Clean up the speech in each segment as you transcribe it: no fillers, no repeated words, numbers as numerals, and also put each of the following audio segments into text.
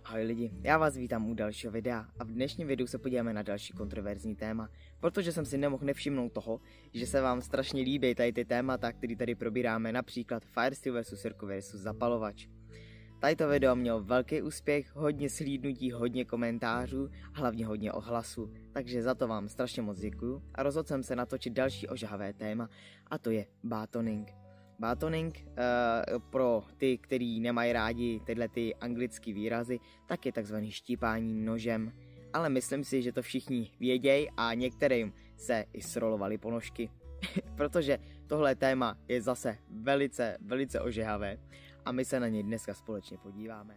Ahoj lidi, já vás vítám u dalšího videa a v dnešním videu se podíváme na další kontroverzní téma, protože jsem si nemohl nevšimnout toho, že se vám strašně líbí tady ty témata, které tady probíráme, například Firesteel vs Sirku vs Zapalovač. Tato video mělo velký úspěch, hodně slídnutí, hodně komentářů a hlavně hodně ohlasů, takže za to vám strašně moc děkuju a rozhodl jsem se natočit další ožahavé téma a to je batoning. Batoning pro ty, kteří nemají rádi tyhle ty anglické výrazy, tak je takzvaný štípání nožem. Ale myslím si, že to všichni vědějí a některým se i srolovaly ponožky. Protože tohle téma je zase velice ožehavé a my se na něj dneska společně podíváme.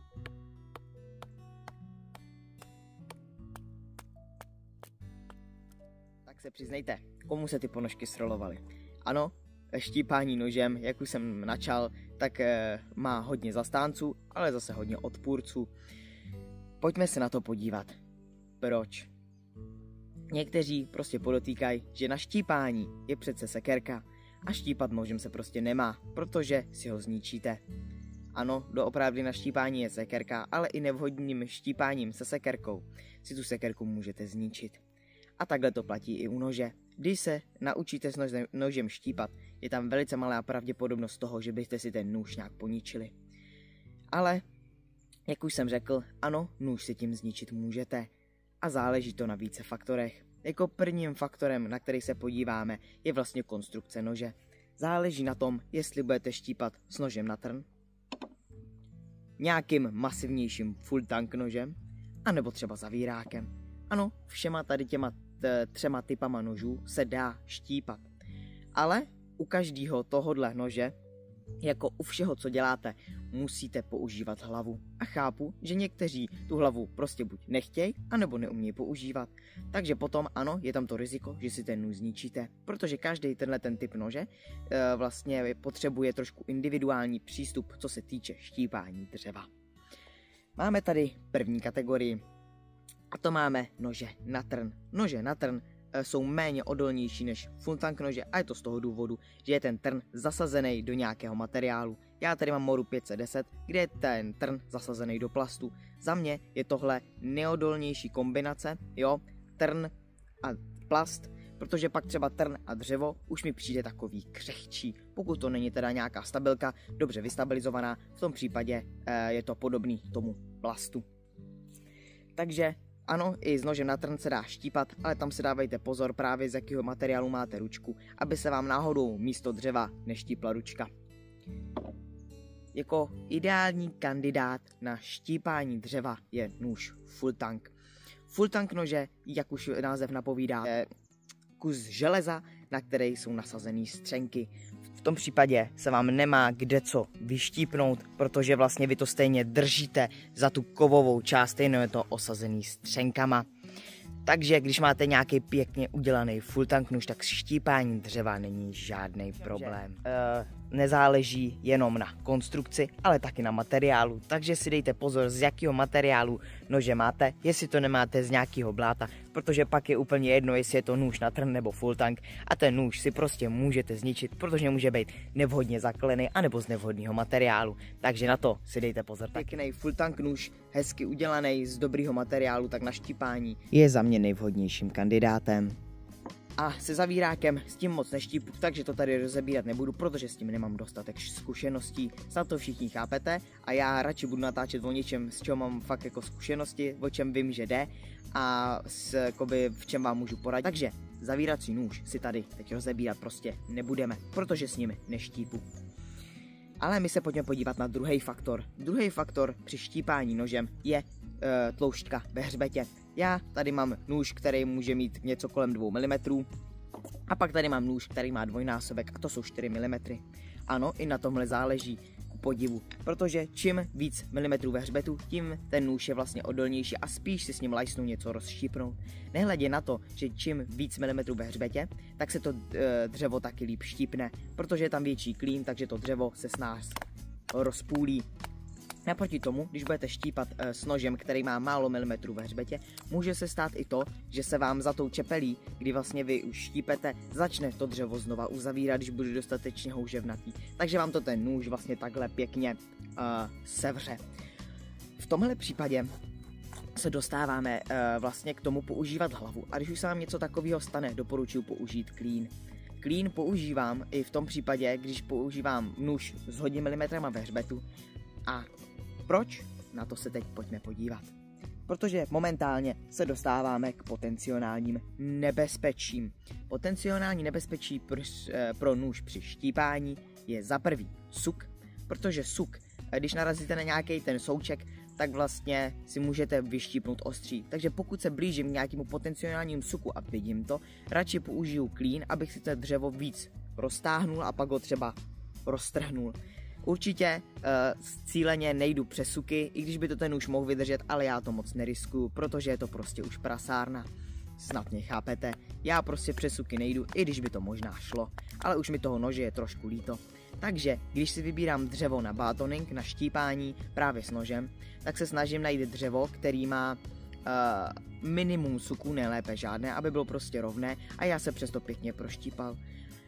Tak se přiznejte, komu se ty ponožky srolovaly? Ano, štípání nožem, jak už jsem načal, tak má hodně zastánců, ale zase hodně odpůrců. Pojďme se na to podívat. Proč? Někteří prostě podotýkají, že na štípání je přece sekerka a štípat nožem se prostě nemá, protože si ho zničíte. Ano, doopravdy na štípání je sekerka, ale i nevhodným štípáním se sekerkou si tu sekerku můžete zničit. A takhle to platí i u nože. Když se naučíte s nožem štípat, je tam velice malá pravděpodobnost toho, že byste si ten nůž nějak poničili. Ale, jak už jsem řekl, ano, nůž si tím zničit můžete. A záleží to na více faktorech. Jako prvním faktorem, na který se podíváme, je vlastně konstrukce nože. Záleží na tom, jestli budete štípat s nožem na trn, nějakým masivnějším full tank nožem, anebo třeba zavírákem. Ano, všema tady těma třema typama nožů se dá štípat. Ale u každého tohodle nože, jako u všeho, co děláte, musíte používat hlavu. A chápu, že někteří tu hlavu prostě buď nechtějí, anebo neumějí používat. Takže potom ano, je tam to riziko, že si ten nůž zničíte, protože každý ten typ nože vlastně potřebuje trošku individuální přístup, co se týče štípání dřeva. Máme tady první kategorii, a to máme nože na trn. Nože na trn jsou méně odolnější než full tank nože a je to z toho důvodu, že je ten trn zasazený do nějakého materiálu. Já tady mám Moru 510, kde je ten trn zasazený do plastu. Za mě je tohle neodolnější kombinace, jo, trn a plast, protože pak třeba trn a dřevo už mi přijde takový křehčí. Pokud to není teda nějaká stabilka, dobře vystabilizovaná, v tom případě je to podobný tomu plastu. Takže ano, i s nožem na trn se dá štípat, ale tam si dávejte pozor právě z jakého materiálu máte ručku, aby se vám náhodou místo dřeva neštípla ručka. Jako ideální kandidát na štípání dřeva je nůž full tank. Full tank nože, jak už název napovídá, je kus železa, na které jsou nasazené střenky. V tom případě se vám nemá kde co vyštípnout, protože vlastně vy to stejně držíte za tu kovovou část, stejně je to osazený střenkama. Takže když máte nějaký pěkně udělaný full tank nůž, tak štípání dřeva není žádný problém. Nezáleží jenom na konstrukci, ale taky na materiálu, takže si dejte pozor, z jakého materiálu nože máte, jestli to nemáte z nějakého bláta, protože pak je úplně jedno, jestli je to nůž na trn nebo full tank a ten nůž si prostě můžete zničit, protože může být nevhodně zakalený anebo z nevhodného materiálu, takže na to si dejte pozor. Pěkný full tank nůž, hezky udělaný z dobrého materiálu, tak na štípání je za mě nejvhodnějším kandidátem. A se zavírákem s tím moc neštípu, takže to tady rozebírat nebudu, protože s tím nemám dostatek zkušeností. Snad to všichni chápete a já radši budu natáčet o něčem, s čím mám fakt jako zkušenosti, o čem vím, že jde a v čem vám můžu poradit. Takže zavírací nůž si tady teď rozebírat prostě nebudeme, protože s ním neštípu. Ale my se pojďme podívat na druhý faktor. Druhý faktor při štípání nožem je tloušťka ve hřbetě. Já tady mám nůž, který může mít něco kolem 2 mm a pak tady mám nůž, který má dvojnásobek a to jsou 4 mm. Ano, i na tomhle záleží ku podivu, protože čím víc milimetrů ve hřbetu, tím ten nůž je vlastně odolnější a spíš si s ním lajsnou něco rozštípnout. Nehledě na to, že čím víc milimetrů ve hřbetě, tak se to dřevo taky líp štípne, protože je tam větší klín, takže to dřevo se snáz rozpůlí. Naproti tomu, když budete štípat s nožem, který má málo milimetrů ve hřbetě, může se stát i to, že se vám za tou čepelí, kdy vlastně vy už štípete, začne to dřevo znova uzavírat, když bude dostatečně houževnatý. Takže vám to ten nůž vlastně takhle pěkně sevře. v tomhle případě se dostáváme vlastně k tomu používat hlavu. A když už se vám něco takového stane, doporučuji použít klín. Klín používám i v tom případě, když používám nůž s hodně milimetrama ve hřbetu. A proč? Na to se teď pojďme podívat. Protože momentálně se dostáváme k potenciálním nebezpečím. Potenciální nebezpečí pro nůž při štípání je za prvý suk, protože suk, když narazíte na nějaký ten souček, tak vlastně si můžete vyštípnout ostří. Takže pokud se blížím k nějakému potenciálnímu suku a vidím to, radši použiju klín, abych si to dřevo víc roztáhnul a pak ho třeba roztrhnul. Určitě cíleně nejdu přes suky, i když by to ten nůž mohl vydržet, ale já to moc neriskuju, protože je to prostě už prasárna. Snad mě chápete, já prostě přes suky nejdu, i když by to možná šlo, ale už mi toho nože je trošku líto. Takže když si vybírám dřevo na batoning, na štípání právě s nožem, tak se snažím najít dřevo, který má minimum suků, nejlépe žádné, aby bylo prostě rovné a já se přesto pěkně proštípal.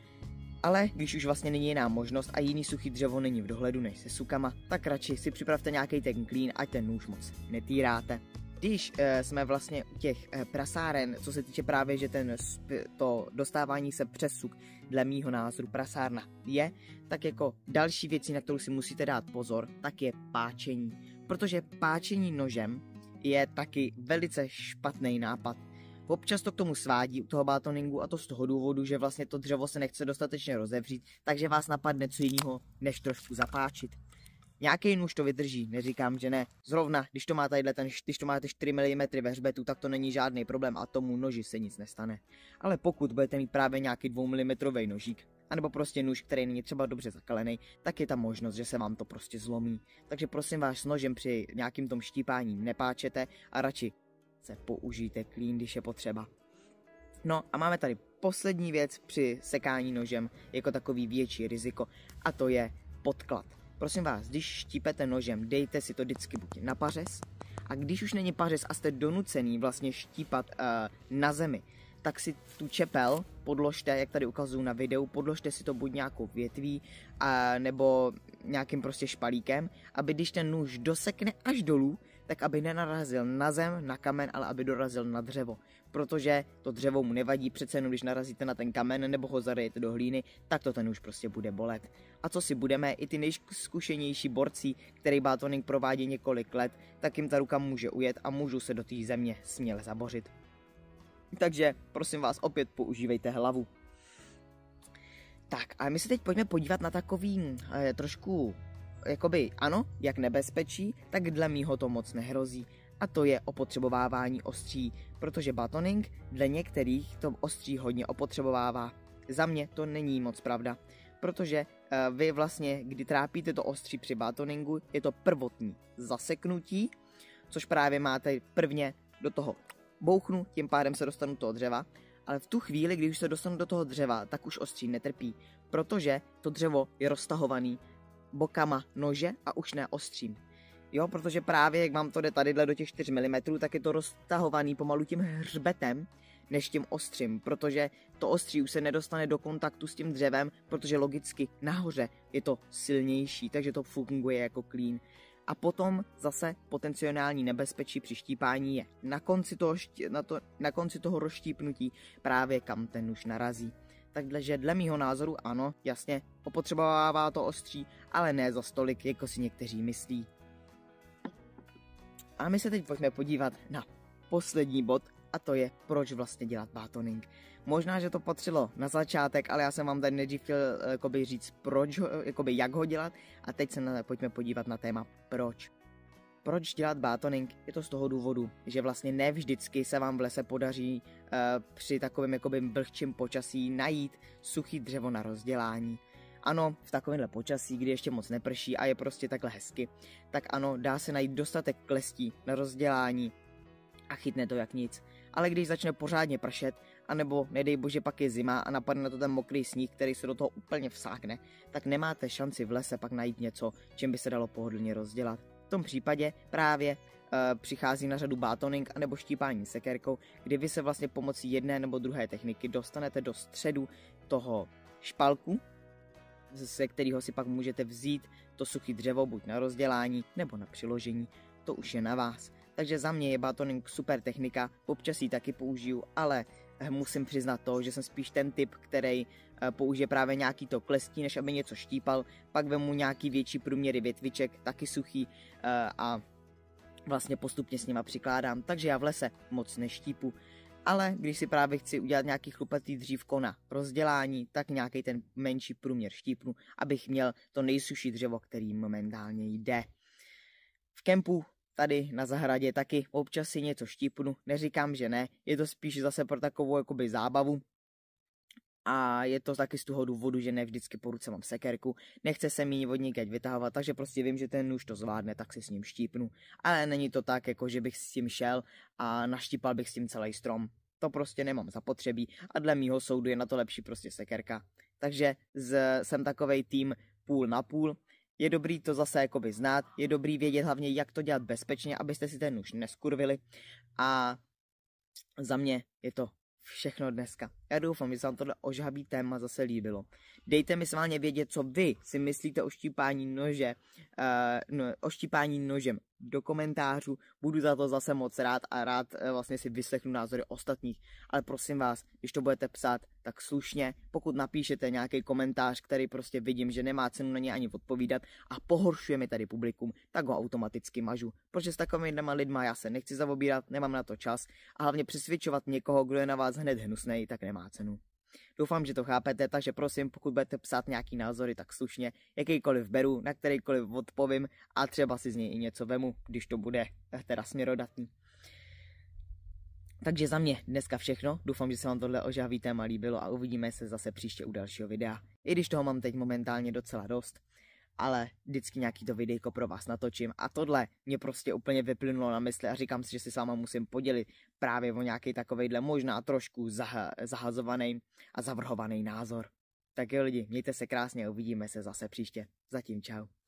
Ale když už vlastně není jiná možnost a jiný suchý dřevo není v dohledu než se sukama, tak radši si připravte nějaký ten klín, ať ten nůž moc netýráte. Když jsme vlastně u těch prasáren, co se týče právě, že to dostávání se přes suk, dle mýho názoru prasárna je, tak jako další věcí, na kterou si musíte dát pozor, tak je páčení. Protože páčení nožem je taky velice špatný nápad. Občas to k tomu svádí u toho batoningu a to z toho důvodu, že vlastně to dřevo se nechce dostatečně rozevřít, takže vás napadne co jiného, než trošku zapáčit. Nějaký nůž to vydrží, neříkám, že ne. Zrovna, když to máte 4 mm ve hřbetu, tak to není žádný problém a tomu noži se nic nestane. Ale pokud budete mít právě nějaký 2 mm nožík, anebo prostě nůž, který není třeba dobře zakalený, tak je tam možnost, že se vám to prostě zlomí. Takže prosím vás, s nožem při nějakým tom štípání nepáčete a radši se použijte klín, když je potřeba. No a máme tady poslední věc při sekání nožem jako takový větší riziko a to je podklad. Prosím vás, když štípete nožem, dejte si to vždycky buď na pařez a když už není pařez a jste donucený vlastně štípat na zemi, tak si tu čepel podložte, jak tady ukazuju na videu, podložte si to buď nějakou větví nebo nějakým prostě špalíkem, aby když ten nůž dosekne až dolů, tak aby nenarazil na zem, na kamen, ale aby dorazil na dřevo. Protože to dřevo mu nevadí, přece jenom když narazíte na ten kamen nebo ho zarejete do hlíny, tak to ten už prostě bude bolet. A co si budeme, i ty nejzkušenější borci, který batoning provádí několik let, tak jim ta ruka může ujet a můžou se do té země směle zabořit. Takže prosím vás, opět používejte hlavu. Tak a my se teď pojďme podívat na takový trošku, jakoby ano, jak nebezpečí, tak dle mýho to moc nehrozí. A to je opotřebovávání ostří, protože batoning dle některých to ostří hodně opotřebovává. Za mě to není moc pravda, protože vy vlastně, kdy trápíte to ostří při batoningu, je to prvotní zaseknutí, což právě máte prvně do toho bouchnu, tím pádem se dostanu do toho dřeva, ale v tu chvíli, když už se dostanu do toho dřeva, tak už ostří netrpí, protože to dřevo je roztahovaný bokama nože a už ne ostřím. Jo, protože právě jak vám to jde tadyhle do těch 4 mm, tak je to roztahovaný pomalu tím hřbetem, než tím ostřím, protože to ostří už se nedostane do kontaktu s tím dřevem, protože logicky nahoře je to silnější, takže to funguje jako klín. A potom zase potenciální nebezpečí při štípání je na konci toho rozštípnutí právě kam ten nůž narazí. Takže dle mýho názoru ano, jasně, opotřebovává to ostří, ale ne za stolik, jako si někteří myslí. A my se teď pojďme podívat na poslední bod, a to je, proč vlastně dělat batoning. Možná, že to patřilo na začátek, ale já jsem vám tady nejdřív chtěl říct, jak ho dělat, a teď se pojďme podívat na téma proč. Proč dělat batoning? Je to z toho důvodu, že vlastně ne vždycky se vám v lese podaří při takovém vlhčím počasí najít suchý dřevo na rozdělání. Ano, v takovémhle počasí, kdy ještě moc neprší a je prostě takhle hezky, tak ano, dá se najít dostatek klestí na rozdělání a chytne to jak nic. Ale když začne pořádně pršet, anebo nedej bože pak je zima a napadne na to ten mokrý sníh, který se do toho úplně vsákne, tak nemáte šanci v lese pak najít něco, čím by se dalo pohodlně rozdělat. V tom případě právě přichází na řadu batoning anebo štípání sekérkou, kdy vy se vlastně pomocí jedné nebo druhé techniky dostanete do středu toho špalku, ze kterého si pak můžete vzít to suchý dřevo buď na rozdělání nebo na přiložení. to už je na vás. Takže za mě je batoning super technika, občas ji taky použiju, ale musím přiznat to, že jsem spíš ten typ, který použije právě nějaký to klestí, než aby něco štípal, pak vemu nějaký větší průměry větviček, taky suchý a vlastně postupně s nima přikládám, takže já v lese moc neštípu. Ale když si právě chci udělat nějaký chlupatý dřívko na rozdělání, tak nějaký ten menší průměr štípnu, abych měl to nejsušší dřevo, který momentálně jde. V kempu tady na zahradě taky občas si něco štípnu, neříkám, že ne, je to spíš zase pro takovou jakoby zábavu. A je to taky z toho důvodu, že ne vždycky po ruce mám sekerku, nechce se mi od nikať vytahovat, takže prostě vím, že ten nůž to zvládne, tak si s ním štípnu. Ale není to tak, jako že bych s tím šel a naštípal bych s tím celý strom. To prostě nemám zapotřebí a dle mýho soudu je na to lepší prostě sekerka. Takže jsem takovej tým půl na půl. Je dobrý to zase jakoby znát, je dobrý vědět hlavně, jak to dělat bezpečně, abyste si ten nůž neskurvili. A za mě je to všechno dneska. Já doufám, že se vám tohle ožhavý téma zase líbilo. Dejte mi sválně vědět, co vy si myslíte o štípání nožem do komentářů. Budu za to zase moc rád a rád vlastně si vyslechnu názory ostatních. Ale prosím vás, když to budete psát, tak slušně, pokud napíšete nějaký komentář, který prostě vidím, že nemá cenu na ně ani odpovídat a pohoršuje mi tady publikum, tak ho automaticky mažu. Protože s takovými lidma já se nechci zaobírat, nemám na to čas a hlavně přesvědčovat někoho, kdo je na vás hned hnusnej, tak nemá cenu. Doufám, že to chápete, takže prosím, pokud budete psát nějaký názory, tak slušně, jakýkoliv beru, na kterýkoliv odpovím a třeba si z něj i něco vemu, když to bude teda směrodatný. Takže za mě dneska všechno, doufám, že se vám tohle ožhavý téma líbilo a uvidíme se zase příště u dalšího videa. I když toho mám teď momentálně docela dost, ale vždycky nějaký to videjko pro vás natočím a tohle mě prostě úplně vyplynulo na mysli a říkám si, že si s váma musím podělit právě o nějaký takovejhle možná trošku zahazovaný a zavrhovaný názor. Tak jo lidi, mějte se krásně a uvidíme se zase příště. Zatím čau.